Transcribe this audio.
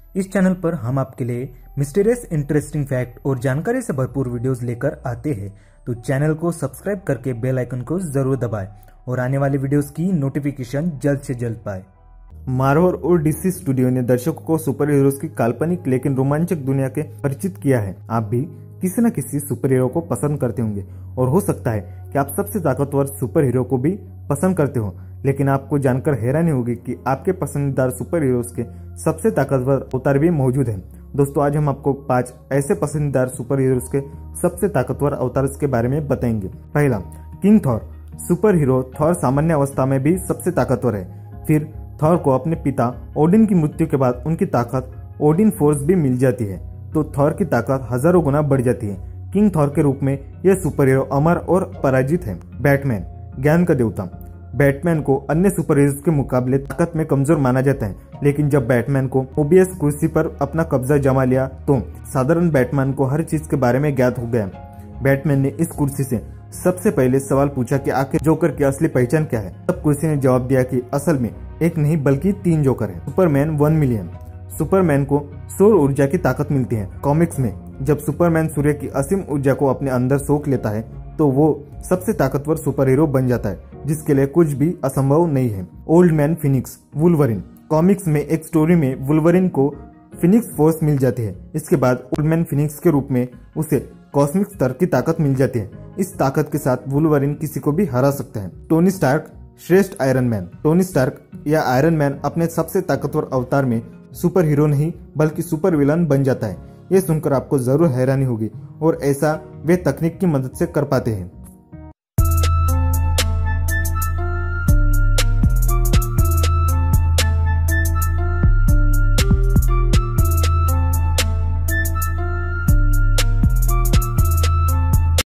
इस चैनल पर हम आपके लिए मिस्टीरियस इंटरेस्टिंग फैक्ट और जानकारी से भरपूर वीडियोस लेकर आते हैं, तो चैनल को सब्सक्राइब करके बेल आइकन को जरूर दबाएं और आने वाली वीडियोस की नोटिफिकेशन जल्द से जल्द पाए। मार्वल और डीसी स्टूडियो ने दर्शकों को सुपर हीरोज की काल्पनिक लेकिन रोमांचक दुनिया के परिचित किया है। आप भी किसी न किसी सुपर हीरो को पसंद करते होंगे और हो सकता है कि आप सबसे ताकतवर सुपर हीरो को भी पसंद करते हो, लेकिन आपको जानकर हैरानी होगी कि आपके पसंदीदा सुपर हीरोज के सबसे ताकतवर अवतार भी मौजूद हैं। दोस्तों, आज हम आपको 5 ऐसे पसंदीदा सुपर हीरोज के सबसे ताकतवर अवतार के बारे में बताएंगे। पहला, king Thor. Super hero Thor सामान्य अवस्था में भी सबसे ताकतवर है। फिर थॉर को अपने पिता ओडिन की मृत्यु के बाद उनकी ताकत ओडिन फोर्स भी मिल जाती है, तो थॉर की ताकत हजारों गुना बढ़ जाती है। किंग थॉर के रूप में यह सुपर हीरो अमर और पराजित है। बैटमैन, ज्ञान का देवता। बैटमैन को अन्य सुपर हीरोज के मुकाबले ताकत में कमजोर माना जाता है, लेकिन जब बैटमैन को मोबियस कुर्सी पर अपना कब्जा जमा लिया तो साधारण बैटमैन को हर चीज के बारे में ज्ञात हो गया। बैटमैन ने इस कुर्सी से सबसे पहले सवाल पूछा कि आखिर जोकर की असली पहचान क्या है। तब कुर्सी ने जवाब दिया कि असल में एक नहीं बल्कि 3 जोकर हैं। Superman 1 million. सुपरमैन को सौर ऊर्जा की ताकत मिलती है। कॉमिक्स में जब सुपरमैन सूर्य की असीम ऊर्जा को अपने अंदर सोख लेता है तो वो सबसे ताकतवर सुपर हीरो बन जाता है, जिसके लिए कुछ भी असंभव नहीं है। Old man Phoenix, Wolverine. Comics में एक स्टोरी में वुल्वरिन को फिनिक्स फोर्स मिल जाती है। इसके बाद ओल्ड मैन फिनिक्स के रूप में उसे कॉस्मिक स्तर की ताकत मिल जाती है। इस ताकत के साथ वुल्वरिन किसी को भी हरा सकता है। टोनी स्टार्क, श्रेष्ठ आयरन मैन। टोनी स्टार्क या आयरन मैन अपने सबसे ताकतवर अवतार में सुपर हीरो नहीं बल्कि सुपर विलन बन जाता है। ये सुनकर आपको जरूर हैरानी होगी, और ऐसा वे तकनीक की मदद से कर पाते हैं।